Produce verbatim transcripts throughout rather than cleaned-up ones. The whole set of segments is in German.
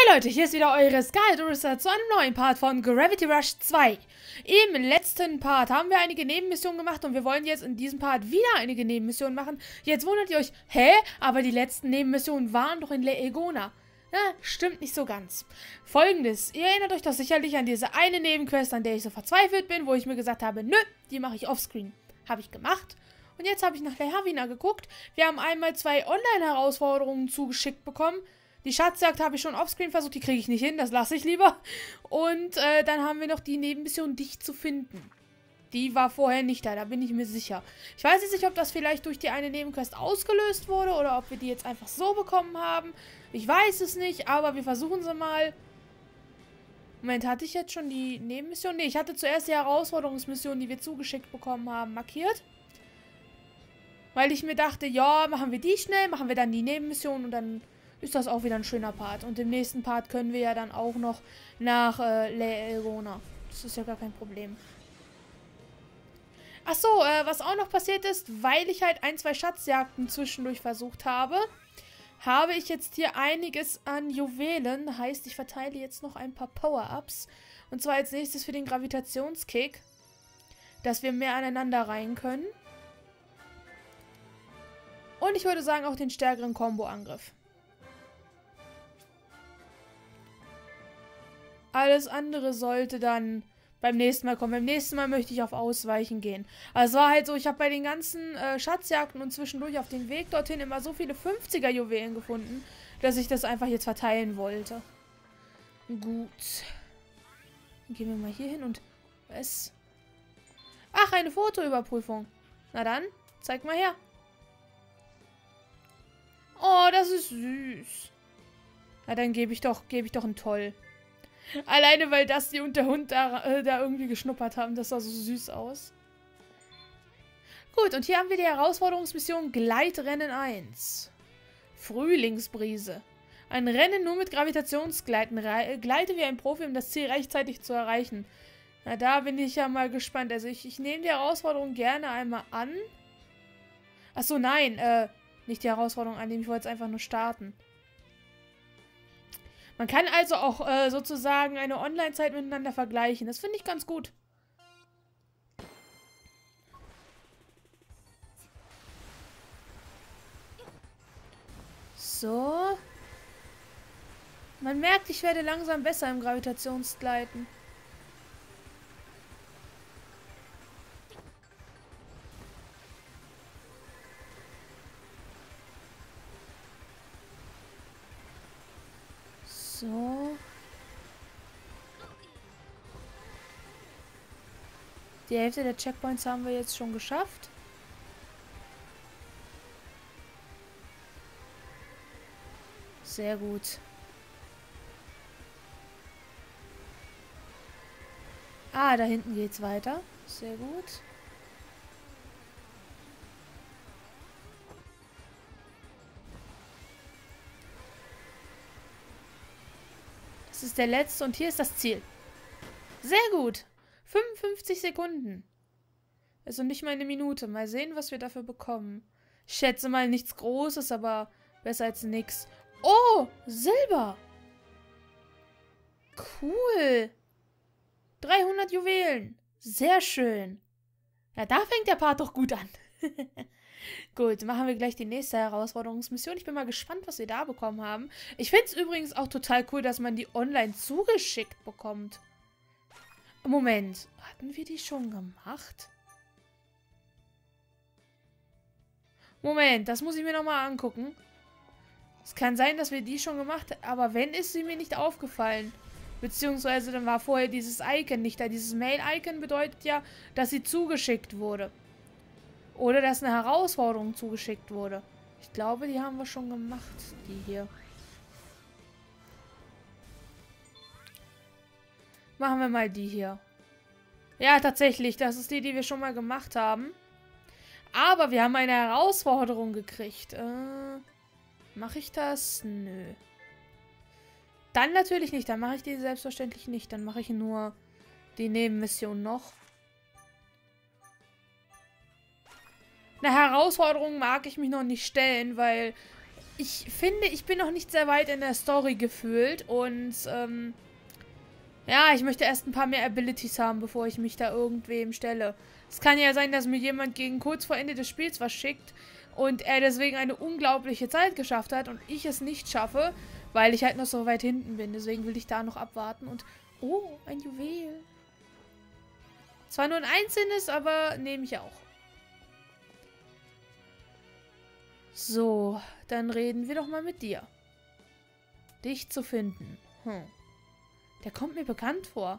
Hey Leute, hier ist wieder eure Scarlet zu einem neuen Part von Gravity Rush zwei. Im letzten Part haben wir einige Nebenmissionen gemacht und wir wollen jetzt in diesem Part wieder einige Nebenmissionen machen. Jetzt wundert ihr euch, hä? Aber die letzten Nebenmissionen waren doch in Le Egona. Na, stimmt nicht so ganz. Folgendes, ihr erinnert euch doch sicherlich an diese eine Nebenquest, an der ich so verzweifelt bin, wo ich mir gesagt habe, nö, die mache ich offscreen. Habe ich gemacht. Und jetzt habe ich nach Le Havina geguckt. Wir haben einmal zwei Online-Herausforderungen zugeschickt bekommen. Die Schatzjagd habe ich schon offscreen versucht, die kriege ich nicht hin, das lasse ich lieber. Und äh, dann haben wir noch die Nebenmission, dich zu finden. Die war vorher nicht da, da bin ich mir sicher. Ich weiß jetzt nicht, ob das vielleicht durch die eine Nebenquest ausgelöst wurde oder ob wir die jetzt einfach so bekommen haben. Ich weiß es nicht, aber wir versuchen sie mal. Moment, hatte ich jetzt schon die Nebenmission? Ne, ich hatte zuerst die Herausforderungsmission, die wir zugeschickt bekommen haben, markiert. Weil ich mir dachte, ja, machen wir die schnell, machen wir dann die Nebenmission und dann ist das auch wieder ein schöner Part. Und im nächsten Part können wir ja dann auch noch nach äh, Le Egona. Das ist ja gar kein Problem. Achso, äh, was auch noch passiert ist, weil ich halt ein, zwei Schatzjagden zwischendurch versucht habe, habe ich jetzt hier einiges an Juwelen. Heißt, ich verteile jetzt noch ein paar Power-Ups. Und zwar als nächstes für den Gravitationskick, dass wir mehr aneinander rein können. Und ich würde sagen, auch den stärkeren Combo-Angriff. Alles andere sollte dann beim nächsten Mal kommen. Beim nächsten Mal möchte ich auf Ausweichen gehen. Also es war halt so, ich habe bei den ganzen äh, Schatzjagden und zwischendurch auf dem Weg dorthin immer so viele fünfziger-Juwelen gefunden, dass ich das einfach jetzt verteilen wollte. Gut. Dann gehen wir mal hier hin und... Was? Ach, eine Fotoüberprüfung. Na dann, zeig mal her. Oh, das ist süß. Na, dann gebe ich doch, gebe ich doch ein Toll. Alleine, weil das die und der Hund da, äh, da irgendwie geschnuppert haben. Das sah so süß aus. Gut, und hier haben wir die Herausforderungsmission Gleitrennen eins. Frühlingsbrise. Ein Rennen nur mit Gravitationsgleiten. Re gleite wie ein Profi, um das Ziel rechtzeitig zu erreichen. Na, da bin ich ja mal gespannt. Also ich, ich nehme die Herausforderung gerne einmal an. Achso, nein. Äh, nicht die Herausforderung annehmen. Ich wollte es einfach nur starten. Man kann also auch äh, sozusagen eine Online-Zeit miteinander vergleichen. Das finde ich ganz gut. So. Man merkt, ich werde langsam besser im Gravitationsgleiten. So. Die Hälfte der Checkpoints haben wir jetzt schon geschafft. Sehr gut. Ah, da hinten geht's weiter. Sehr gut. Das ist der letzte und hier ist das Ziel. Sehr gut. fünfundfünfzig Sekunden. Also nicht mal eine Minute. Mal sehen, was wir dafür bekommen. Ich schätze mal nichts Großes, aber besser als nichts. Oh, Silber. Cool. dreihundert Juwelen. Sehr schön. Ja, da fängt der Part doch gut an. Gut, machen wir gleich die nächste Herausforderungsmission. Ich bin mal gespannt, was wir da bekommen haben. Ich finde es übrigens auch total cool, dass man die online zugeschickt bekommt. Moment, hatten wir die schon gemacht? Moment, das muss ich mir nochmal angucken. Es kann sein, dass wir die schon gemacht haben, aber wenn, ist sie mir nicht aufgefallen. Beziehungsweise dann war vorher dieses Icon nicht da. Dieses Mail-Icon bedeutet ja, dass sie zugeschickt wurde. Oder dass eine Herausforderung zugeschickt wurde. Ich glaube, die haben wir schon gemacht, die hier. Machen wir mal die hier. Ja, tatsächlich, das ist die, die wir schon mal gemacht haben. Aber wir haben eine Herausforderung gekriegt. Äh, mache ich das? Nö. Dann natürlich nicht. Dann mache ich die selbstverständlich nicht. Dann mache ich nur die Nebenmission noch. Eine Herausforderung mag ich mich noch nicht stellen, weil ich finde, ich bin noch nicht sehr weit in der Story gefühlt und, ähm, ja, ich möchte erst ein paar mehr Abilities haben, bevor ich mich da irgendwem stelle. Es kann ja sein, dass mir jemand gegen kurz vor Ende des Spiels was schickt und er deswegen eine unglaubliche Zeit geschafft hat und ich es nicht schaffe, weil ich halt noch so weit hinten bin. Deswegen will ich da noch abwarten und, oh, ein Juwel. Zwar nur ein einzelnes, aber nehme ich auch. So, dann reden wir doch mal mit dir. Dich zu finden. Hm. Der kommt mir bekannt vor.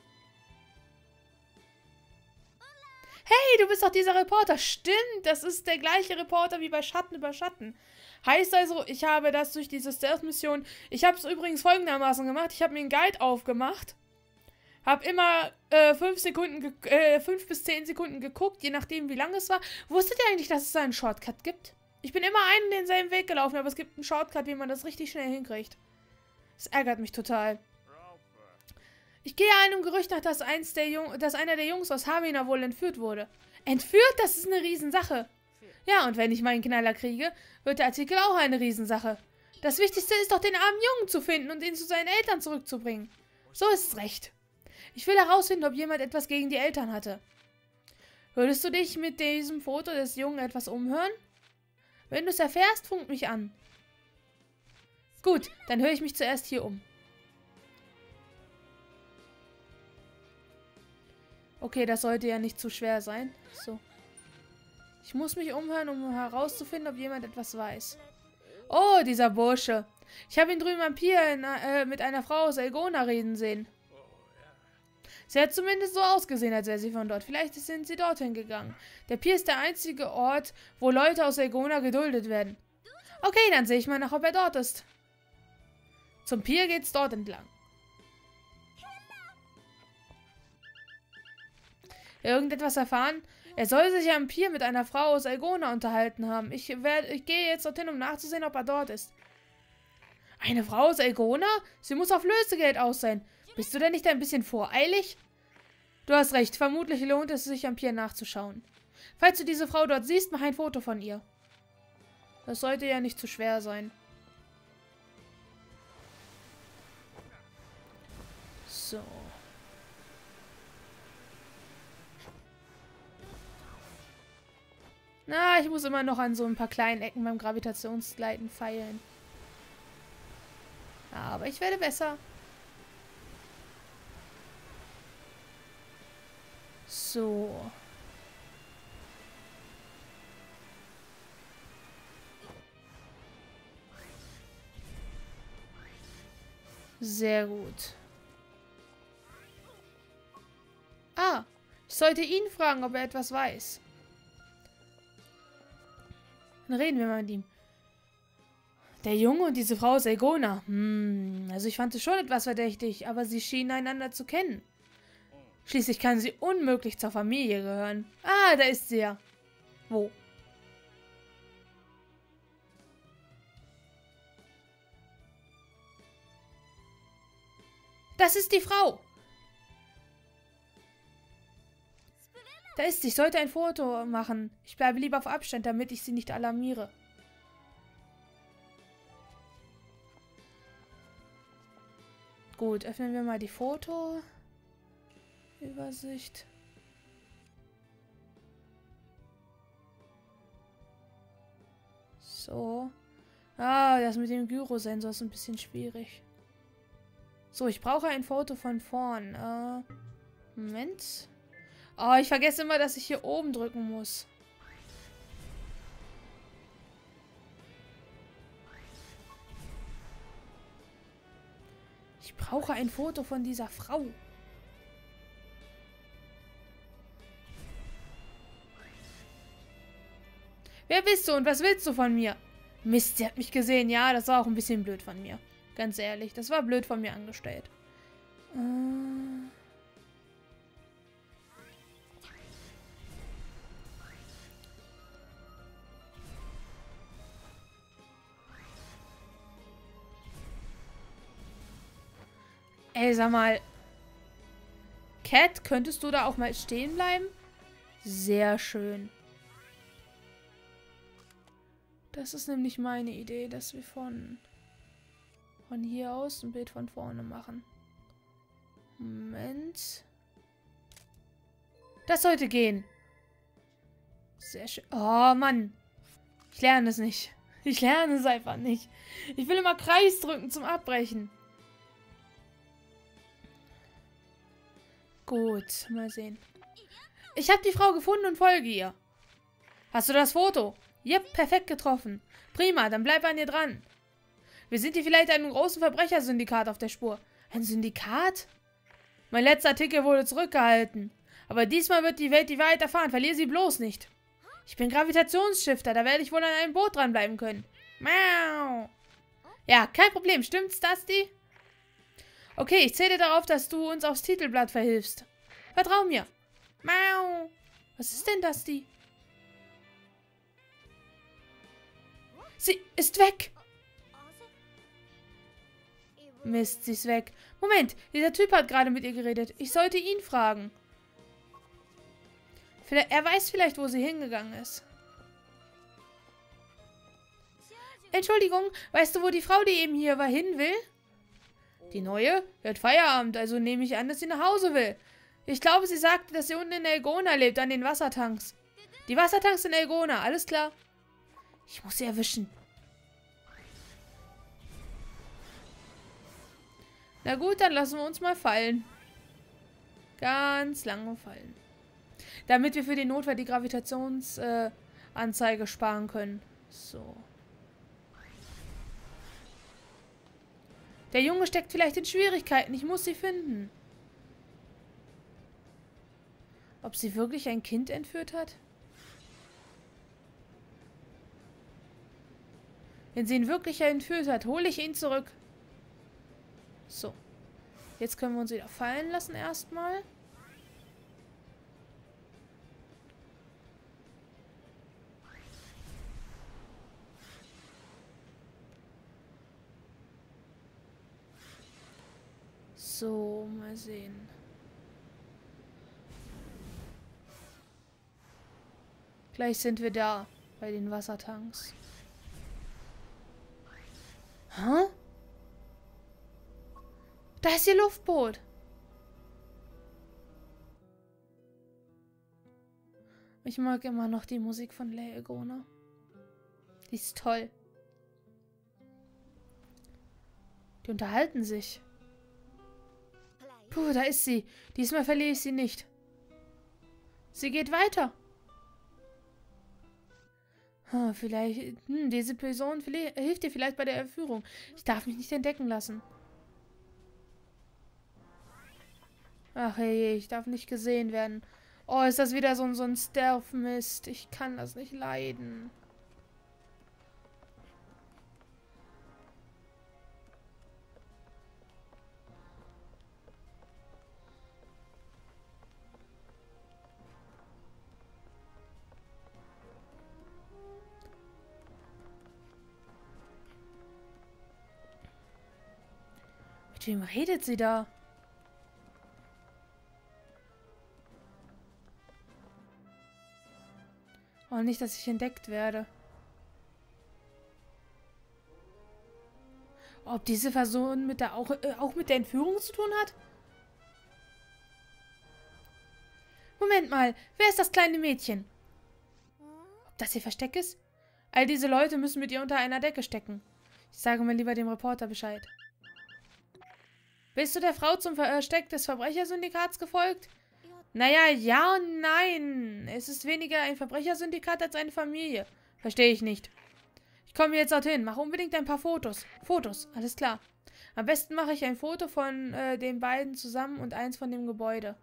Hey, du bist doch dieser Reporter. Stimmt, das ist der gleiche Reporter wie bei Schatten über Schatten. Heißt also, ich habe das durch diese Stealth-Mission... Ich habe es übrigens folgendermaßen gemacht. Ich habe mir einen Guide aufgemacht. Habe immer äh, fünf Sekunden, äh, fünf bis zehn Sekunden geguckt, je nachdem, wie lang es war. Wusstet ihr eigentlich, dass es da einen Shortcut gibt? Ich bin immer einen denselben Weg gelaufen, aber es gibt einen Shortcut, wie man das richtig schnell hinkriegt. Das ärgert mich total. Ich gehe einem Gerücht nach, dass, eins der Jung dass einer der Jungs aus Havina wohl entführt wurde. Entführt? Das ist eine Riesensache. Ja, und wenn ich meinen Knaller kriege, wird der Artikel auch eine Riesensache. Das Wichtigste ist doch, den armen Jungen zu finden und ihn zu seinen Eltern zurückzubringen. So ist es recht. Ich will herausfinden, ob jemand etwas gegen die Eltern hatte. Würdest du dich mit diesem Foto des Jungen etwas umhören? Wenn du es erfährst, funk mich an. Gut, dann höre ich mich zuerst hier um. Okay, das sollte ja nicht zu schwer sein. So. Ich muss mich umhören, um herauszufinden, ob jemand etwas weiß. Oh, dieser Bursche. Ich habe ihn drüben am Pier in, äh, mit einer Frau aus Elgona reden sehen. Sie hat zumindest so ausgesehen, als wäre sie von dort. Vielleicht sind sie dorthin gegangen. Der Pier ist der einzige Ort, wo Leute aus Elgona geduldet werden. Okay, dann sehe ich mal nach, ob er dort ist. Zum Pier geht's dort entlang. Irgendetwas erfahren? Er soll sich am Pier mit einer Frau aus Elgona unterhalten haben. Ich, werd, ich gehe jetzt dorthin, um nachzusehen, ob er dort ist. Eine Frau aus Elgona? Sie muss auf Lösegeld aus sein. Bist du denn nicht ein bisschen voreilig? Du hast recht. Vermutlich lohnt es sich, am Pier nachzuschauen. Falls du diese Frau dort siehst, mach ein Foto von ihr. Das sollte ja nicht zu schwer sein. So. Na, ich muss immer noch an so ein paar kleinen Ecken beim Gravitationsgleiten feilen. Aber ich werde besser. So. Sehr gut. Ah, ich sollte ihn fragen, ob er etwas weiß. Dann reden wir mal mit ihm. Der Junge und diese Frau aus Elgona. Hm, also ich fand es schon etwas verdächtig, aber sie schienen einander zu kennen. Schließlich kann sie unmöglich zur Familie gehören. Ah, da ist sie ja. Wo? Das ist die Frau. Da ist sie. Ich sollte ein Foto machen. Ich bleibe lieber auf Abstand, damit ich sie nicht alarmiere. Gut, öffnen wir mal die Fotoübersicht. So. Ah, das mit dem Gyrosensor ist ein bisschen schwierig. So, ich brauche ein Foto von vorn. Äh, Moment. Oh, ich vergesse immer, dass ich hier oben drücken muss. Ich brauche ein Foto von dieser Frau. Wer bist du und was willst du von mir? Mist, sie hat mich gesehen. Ja, das war auch ein bisschen blöd von mir. Ganz ehrlich, das war blöd von mir angestellt. Äh... Ey, sag mal. Cat, könntest du da auch mal stehen bleiben? Sehr schön. Das ist nämlich meine Idee, dass wir von, von hier aus ein Bild von vorne machen. Moment. Das sollte gehen. Sehr schön. Oh, Mann. Ich lerne es nicht. Ich lerne es einfach nicht. Ich will immer Kreis drücken zum Abbrechen. Gut, mal sehen. Ich habe die Frau gefunden und folge ihr. Hast du das Foto? Jep, perfekt getroffen. Prima, dann bleib an ihr dran. Wir sind hier vielleicht einem großen Verbrechersyndikat auf der Spur. Ein Syndikat? Mein letzter Artikel wurde zurückgehalten. Aber diesmal wird die Welt die Wahrheit erfahren. Verliere sie bloß nicht. Ich bin Gravitationsschifter. Da werde ich wohl an einem Boot dranbleiben können. Miau. Ja, kein Problem. Stimmt's, Dusty? Okay, ich zähle darauf, dass du uns aufs Titelblatt verhilfst. Vertrau mir. Miau. Was ist denn, Dusty? Sie ist weg. Mist, sie ist weg. Moment, dieser Typ hat gerade mit ihr geredet. Ich sollte ihn fragen. Vielleicht, er weiß vielleicht, wo sie hingegangen ist. Entschuldigung, weißt du, wo die Frau, die eben hier war, hin will? Die neue? Die hat Feierabend, also nehme ich an, dass sie nach Hause will. Ich glaube, sie sagte, dass sie unten in Elgona lebt, an den Wassertanks. Die Wassertanks in Elgona, alles klar. Ich muss sie erwischen. Na gut, dann lassen wir uns mal fallen. Ganz lange fallen. Damit wir für den Notfall die Gravitationsanzeige äh, sparen können. So. Der Junge steckt vielleicht in Schwierigkeiten. Ich muss sie finden. Ob sie wirklich ein Kind entführt hat? Wenn sie ihn wirklich entführt hat, hole ich ihn zurück. So. Jetzt können wir uns wieder fallen lassen erstmal. So, mal sehen. Gleich sind wir da, bei den Wassertanks. Hä? Da ist ihr Luftboot. Ich mag immer noch die Musik von Leia Elgona. Die ist toll. Die unterhalten sich. Puh, da ist sie. Diesmal verliere ich sie nicht. Sie geht weiter. Hm, vielleicht... Hm, diese Person hilft dir vielleicht bei der Entführung. Ich darf mich nicht entdecken lassen. Ach hey, ich darf nicht gesehen werden. Oh, ist das wieder so, so ein Stealth-Mist. Ich kann das nicht leiden. Mit wem redet sie da? Oh, nicht, dass ich entdeckt werde. Ob diese Person mit der auch, äh, auch mit der Entführung zu tun hat? Moment mal, wer ist das kleine Mädchen? Ob das ihr Versteck ist? All diese Leute müssen mit ihr unter einer Decke stecken. Ich sage mal lieber dem Reporter Bescheid. Bist du der Frau zum Versteck des Verbrechersyndikats gefolgt? Naja, ja und nein. Es ist weniger ein Verbrechersyndikat als eine Familie. Verstehe ich nicht. Ich komme jetzt dorthin. Mach unbedingt ein paar Fotos. Fotos, alles klar. Am besten mache ich ein Foto von äh, den beiden zusammen und eins von dem Gebäude.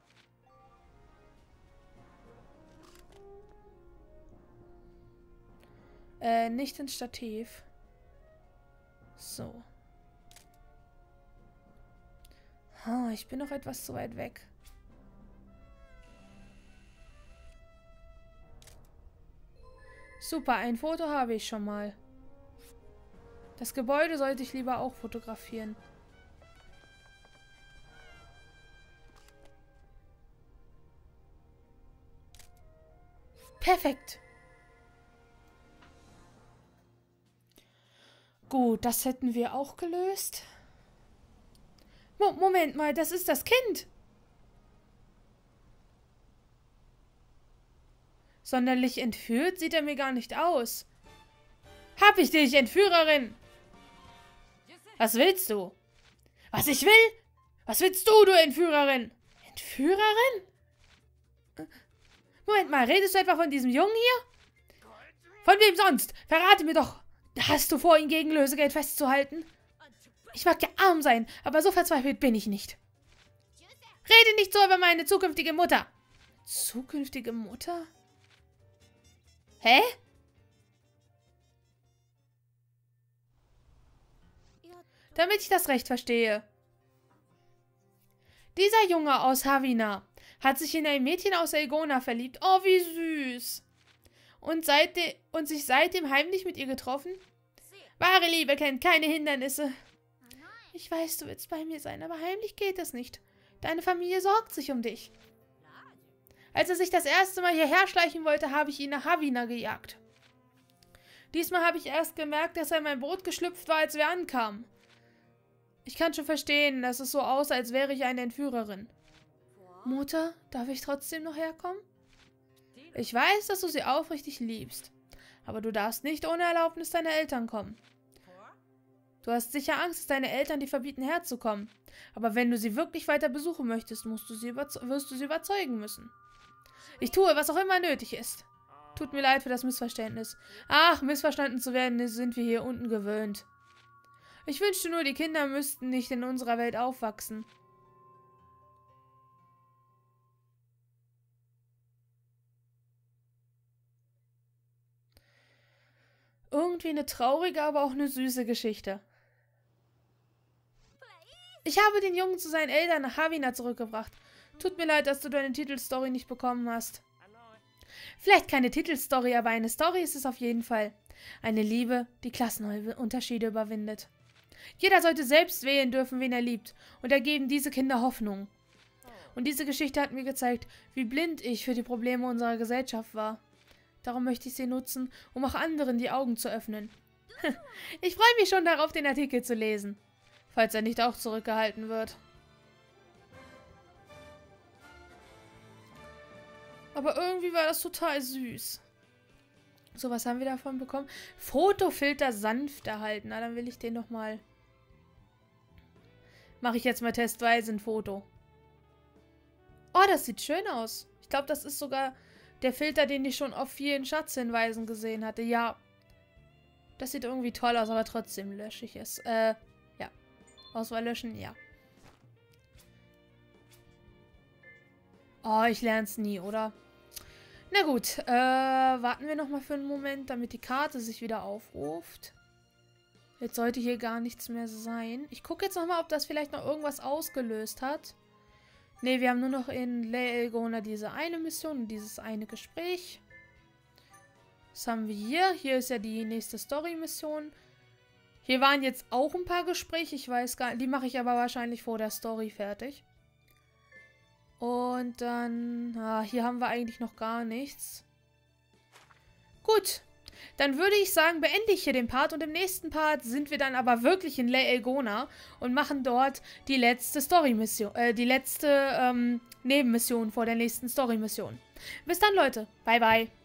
Äh, nicht ins Stativ. So. Oh, ich bin noch etwas zu weit weg. Super, ein Foto habe ich schon mal. Das Gebäude sollte ich lieber auch fotografieren. Perfekt. Gut, das hätten wir auch gelöst. Mo- Moment mal, das ist das Kind. Sonderlich entführt sieht er mir gar nicht aus. Hab ich dich, Entführerin! Was willst du? Was ich will? Was willst du, du Entführerin? Entführerin? Moment mal, redest du etwa von diesem Jungen hier? Von wem sonst? Verrate mir doch. Hast du vor, ihn gegen Lösegeld festzuhalten? Ich mag ja arm sein, aber so verzweifelt bin ich nicht. Rede nicht so über meine zukünftige Mutter. Zukünftige Mutter? Hä? Damit ich das recht verstehe. Dieser Junge aus Havina hat sich in ein Mädchen aus Elgona verliebt. Oh, wie süß. Und, seitde und sich seitdem heimlich mit ihr getroffen? Wahre Liebe kennt keine Hindernisse. Ich weiß, du willst bei mir sein, aber heimlich geht es nicht. Deine Familie sorgt sich um dich. Als er sich das erste Mal hierher schleichen wollte, habe ich ihn nach Havina gejagt. Diesmal habe ich erst gemerkt, dass er in mein Boot geschlüpft war, als wir ankamen. Ich kann schon verstehen, dass es so aussah, als wäre ich eine Entführerin. Mutter, darf ich trotzdem noch herkommen? Ich weiß, dass du sie aufrichtig liebst. Aber du darfst nicht ohne Erlaubnis deiner Eltern kommen. Du hast sicher Angst, dass deine Eltern dir verbieten, herzukommen. Aber wenn du sie wirklich weiter besuchen möchtest, musst du sie wirst du sie überzeugen müssen. Ich tue, was auch immer nötig ist. Tut mir leid für das Missverständnis. Ach, missverstanden zu werden, sind wir hier unten gewöhnt. Ich wünschte nur, die Kinder müssten nicht in unserer Welt aufwachsen. Irgendwie eine traurige, aber auch eine süße Geschichte. Ich habe den Jungen zu seinen Eltern nach Havina zurückgebracht. Tut mir leid, dass du deine Titelstory nicht bekommen hast. Vielleicht keine Titelstory, aber eine Story ist es auf jeden Fall. Eine Liebe, die Klassenunterschiede überwindet. Jeder sollte selbst wählen dürfen, wen er liebt. Und da geben diese Kinder Hoffnung. Und diese Geschichte hat mir gezeigt, wie blind ich für die Probleme unserer Gesellschaft war. Darum möchte ich sie nutzen, um auch anderen die Augen zu öffnen. Ich freue mich schon darauf, den Artikel zu lesen. Falls er nicht auch zurückgehalten wird. Aber irgendwie war das total süß. So, was haben wir davon bekommen? Fotofilter sanft erhalten. Na, dann will ich den doch mal... Mache ich jetzt mal testweise ein Foto. Oh, das sieht schön aus. Ich glaube, das ist sogar der Filter, den ich schon auf vielen Schatzhinweisen gesehen hatte. Ja. Das sieht irgendwie toll aus, aber trotzdem lösche ich es. Äh, ja. Auswahl löschen, ja. Oh, ich lerne es nie, oder? Na gut, äh, warten wir nochmal für einen Moment, damit die Karte sich wieder aufruft. Jetzt sollte hier gar nichts mehr sein. Ich gucke jetzt nochmal, ob das vielleicht noch irgendwas ausgelöst hat. Ne, wir haben nur noch in Le Elgona diese eine Mission und dieses eine Gespräch. Was haben wir hier? Hier ist ja die nächste Story-Mission. Hier waren jetzt auch ein paar Gespräche. Ich weiß gar nicht. Die mache ich aber wahrscheinlich vor der Story fertig. Und dann... Ah, hier haben wir eigentlich noch gar nichts. Gut. Dann würde ich sagen, beende ich hier den Part. Und im nächsten Part sind wir dann aber wirklich in Le Elgona und machen dort die letzte Story-Mission. Äh, die letzte ähm, Nebenmission vor der nächsten Story-Mission. Bis dann, Leute. Bye, bye.